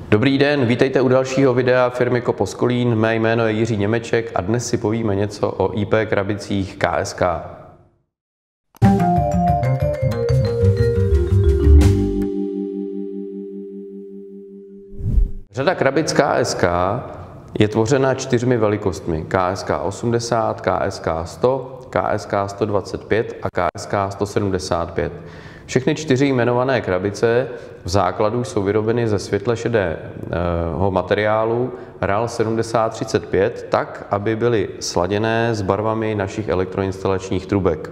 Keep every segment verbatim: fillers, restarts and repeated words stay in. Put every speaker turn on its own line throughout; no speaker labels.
Dobrý den, vítejte u dalšího videa firmy Kopos Kolín. Mé jméno je Jiří Němeček a dnes si povíme něco o I P krabicích K S K. Řada krabic K S K je tvořena čtyřmi velikostmi: K S K osmdesát, K S K sto, K S K sto dvacet pět a K S K sto sedmdesát pět. Všechny čtyři jmenované krabice v základu jsou vyrobeny ze světle šedého materiálu R A L sedmdesát třicet pět tak, aby byly sladěné s barvami našich elektroinstalačních trubek.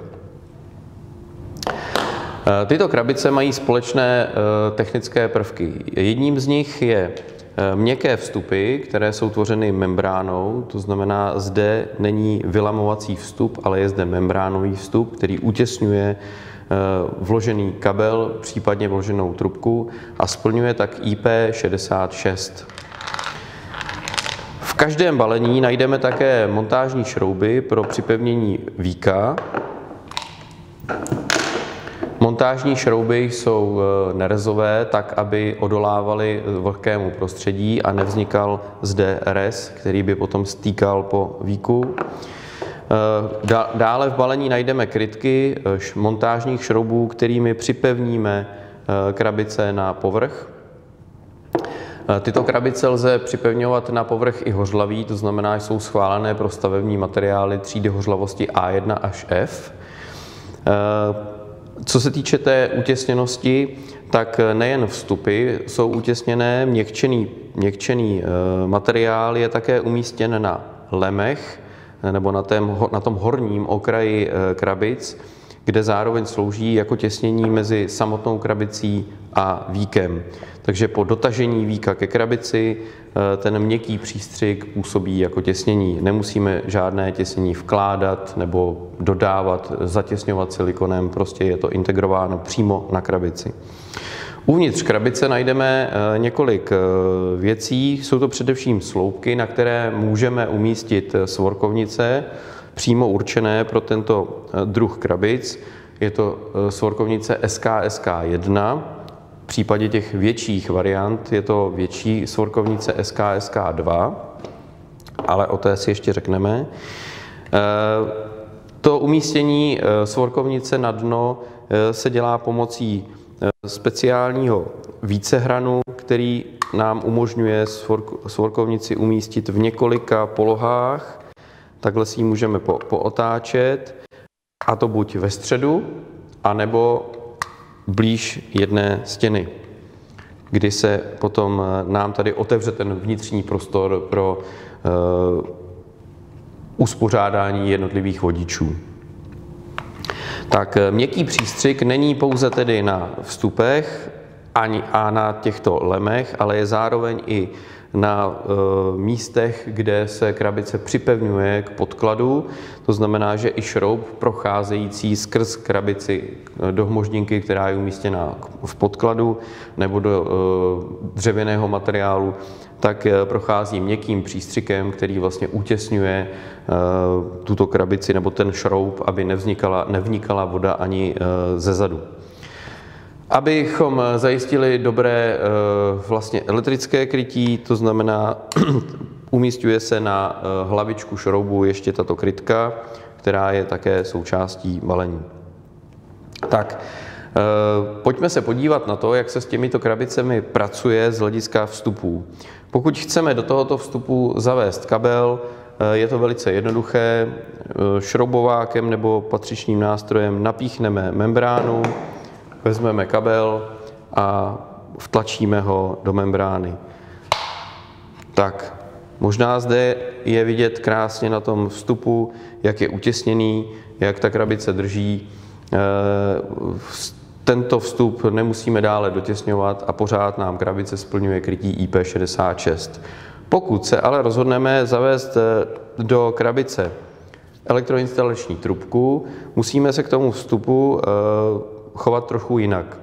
Tyto krabice mají společné technické prvky. Jedním z nich je měkké vstupy, které jsou tvořeny membránou, to znamená, zde není vylamovací vstup, ale je zde membránový vstup, který utěsňuje vložený kabel, případně vloženou trubku a splňuje tak I P šedesát šest. V každém balení najdeme také montážní šrouby pro připevnění víka. Montážní šrouby jsou nerezové, tak aby odolávaly vlhkému prostředí a nevznikal zde rez, který by potom stýkal po víku. Dále v balení najdeme krytky montážních šroubů, kterými připevníme krabice na povrch. Tyto krabice lze připevňovat na povrch i hořlavý, to znamená, že jsou schválené pro stavební materiály třídy hořlavosti A jedna až F. Co se týče té utěsněnosti, tak nejen vstupy jsou utěsněné, měkčený, měkčený materiál je také umístěn na lemech nebo na, tém, na tom horním okraji krabic, kde zároveň slouží jako těsnění mezi samotnou krabicí a víkem. Takže po dotažení víka ke krabici ten měkký přístřik působí jako těsnění. Nemusíme žádné těsnění vkládat nebo dodávat, zatěsňovat silikonem, prostě je to integrováno přímo na krabici. Uvnitř krabice najdeme několik věcí. Jsou to především sloupky, na které můžeme umístit svorkovnice, přímo určené pro tento druh krabic. Je to svorkovnice S K S K jedna. V případě těch větších variant je to větší svorkovnice S K S K dva, ale o té si ještě řekneme. To umístění svorkovnice na dno se dělá pomocí speciálního vícehranu, který nám umožňuje svorkovnici umístit v několika polohách. Takhle si ji můžeme po, pootáčet, a to buď ve středu, anebo blíž jedné stěny, kdy se potom nám tady otevře ten vnitřní prostor pro uh, uspořádání jednotlivých vodičů. Tak měkký přístřik není pouze tedy na vstupech ani a na těchto lemech, ale je zároveň i na e, místech, kde se krabice připevňuje k podkladu. To znamená, že i šroub procházející skrz krabici do hmoždinky, která je umístěna v podkladu nebo do e, dřevěného materiálu, tak e, prochází měkkým přístřikem, který vlastně utěsňuje e, tuto krabici nebo ten šroub, aby nevznikala, nevnikala voda ani e, ze zadu. Abychom zajistili dobré vlastně elektrické krytí, to znamená, umísťuje se na hlavičku šroubu ještě tato krytka, která je také součástí balení. Tak, pojďme se podívat na to, jak se s těmito krabicemi pracuje z hlediska vstupů. Pokud chceme do tohoto vstupu zavést kabel, je to velice jednoduché. Šroubovákem nebo patřičným nástrojem napíchneme membránu, vezmeme kabel a vtlačíme ho do membrány. Tak, možná zde je vidět krásně na tom vstupu, jak je utěsněný, jak ta krabice drží. Tento vstup nemusíme dále dotěsňovat a pořád nám krabice splňuje krytí I P šedesát šest. Pokud se ale rozhodneme zavést do krabice elektroinstalační trubku, musíme se k tomu vstupu chovat trochu jinak.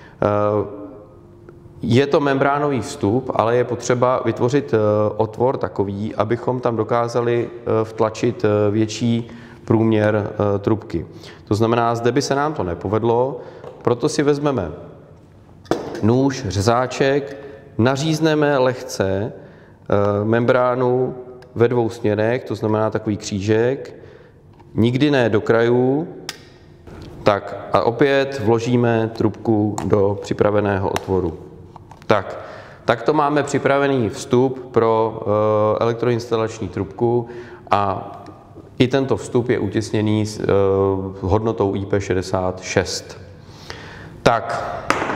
Je to membránový vstup, ale je potřeba vytvořit otvor takový, abychom tam dokázali vtlačit větší průměr trubky. To znamená, zde by se nám to nepovedlo, proto si vezmeme nůž, řezáček, nařízneme lehce membránu ve dvou směrech, to znamená takový křížek, nikdy ne do krajů, tak a opět vložíme trubku do připraveného otvoru. Tak, takto máme připravený vstup pro elektroinstalační trubku a i tento vstup je utěsněný s hodnotou I P šedesát šest. Tak,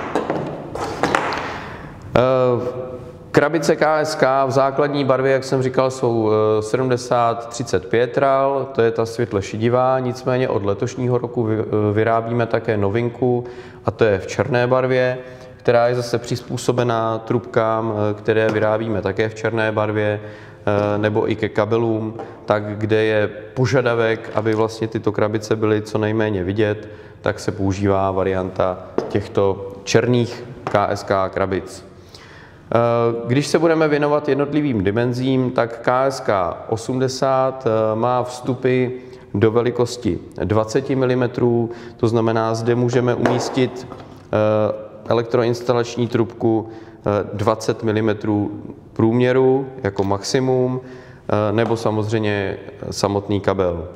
krabice K S K v základní barvě, jak jsem říkal, jsou sedmdesát třicet pět ral, to je ta světle šedivá, nicméně od letošního roku vyrábíme také novinku a to je v černé barvě, která je zase přizpůsobená trubkám, které vyrábíme také v černé barvě, nebo i ke kabelům, tak kde je požadavek, aby vlastně tyto krabice byly co nejméně vidět, tak se používá varianta těchto černých K S K krabic. Když se budeme věnovat jednotlivým dimenzím, tak K S K osmdesát má vstupy do velikosti dvacet milimetrů, to znamená, zde můžeme umístit elektroinstalační trubku dvacet milimetrů průměru jako maximum, nebo samozřejmě samotný kabel.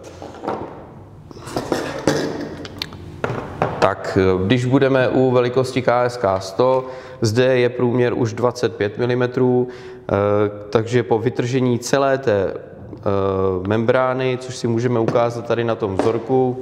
Tak, když budeme u velikosti K S K sto, zde je průměr už dvacet pět milimetrů, takže po vytržení celé té membrány, což si můžeme ukázat tady na tom vzorku,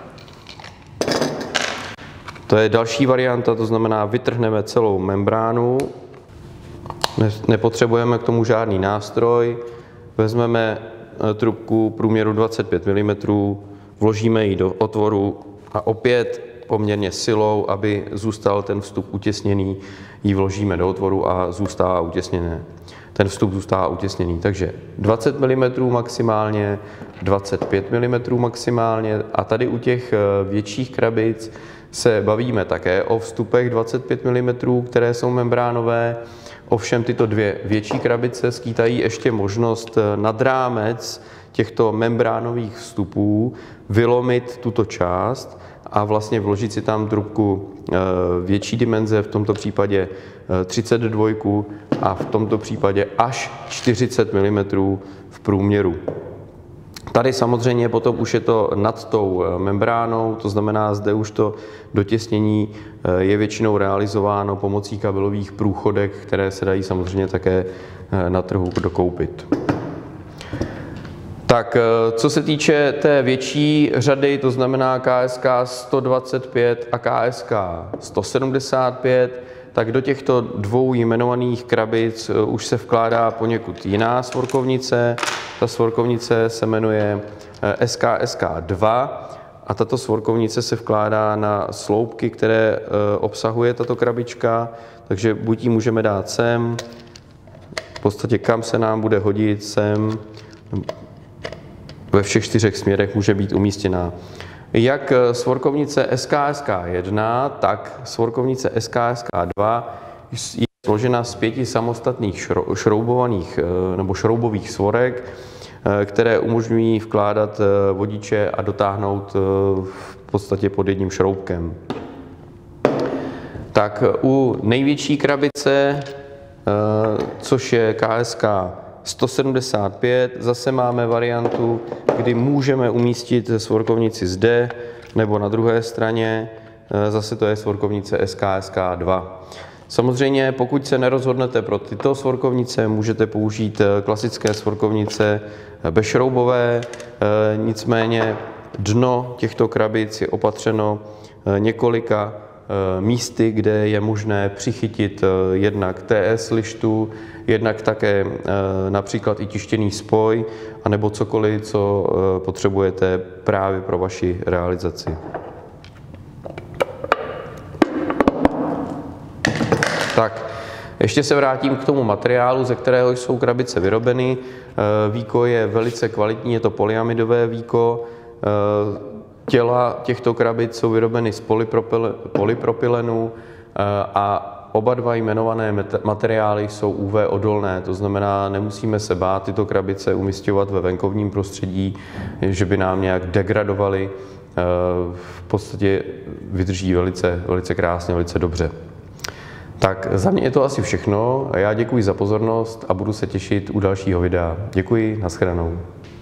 to je další varianta, to znamená, vytrhneme celou membránu, nepotřebujeme k tomu žádný nástroj, vezmeme trubku průměru dvacet pět milimetrů, vložíme ji do otvoru a opět poměrně silou, aby zůstal ten vstup utěsněný, ji vložíme do otvoru a zůstává utěsněné. Ten vstup zůstává utěsněný. Takže dvacet milimetrů maximálně, dvacet pět milimetrů maximálně a tady u těch větších krabic se bavíme také o vstupech dvacet pět milimetrů, které jsou membránové. Ovšem tyto dvě větší krabice skýtají ještě možnost nad rámec těchto membránových vstupů vylomit tuto část a vlastně vložit si tam trubku větší dimenze, v tomto případě třicet dva a v tomto případě až čtyřicet milimetrů v průměru. Tady samozřejmě potom už je to nad tou membránou, to znamená, zde už to dotěsnění je většinou realizováno pomocí kabelových průchodek, které se dají samozřejmě také na trhu dokoupit. Tak, co se týče té větší řady, to znamená K S K sto dvacet pět a K S K sto sedmdesát pět, tak do těchto dvou jmenovaných krabic už se vkládá poněkud jiná svorkovnice. Ta svorkovnice se jmenuje S K S K dva a tato svorkovnice se vkládá na sloupky, které obsahuje tato krabička, takže buď ji můžeme dát sem, v podstatě kam se nám bude hodit, sem, ve všech čtyřech směrech může být umístěná. Jak svorkovnice S K S K jedna, tak svorkovnice S K S K dva je složena z pěti samostatných šroubovaných nebo šroubových svorek, které umožňují vkládat vodiče a dotáhnout v podstatě pod jedním šroubkem. Tak u největší krabice, což je K S K sto sedmdesát pět, zase máme variantu, kdy můžeme umístit svorkovnici zde nebo na druhé straně, zase to je svorkovnice S K S K dva. Samozřejmě, pokud se nerozhodnete pro tyto svorkovnice, můžete použít klasické svorkovnice bezšroubové, nicméně dno těchto krabic je opatřeno několika místy, kde je možné přichytit jednak T S lištu, jednak také například i tištěný spoj, anebo cokoliv, co potřebujete právě pro vaši realizaci. Tak, ještě se vrátím k tomu materiálu, ze kterého jsou krabice vyrobeny. Víko je velice kvalitní, je to polyamidové víko. Těla těchto krabic jsou vyrobeny z polypropylenu a oba dva jmenované materiály jsou U V odolné, to znamená, nemusíme se bát tyto krabice umisťovat ve venkovním prostředí, že by nám nějak degradovaly. V podstatě vydrží velice, velice krásně, velice dobře. Tak za mě je to asi všechno. Já děkuji za pozornost a budu se těšit u dalšího videa. Děkuji, nashledanou.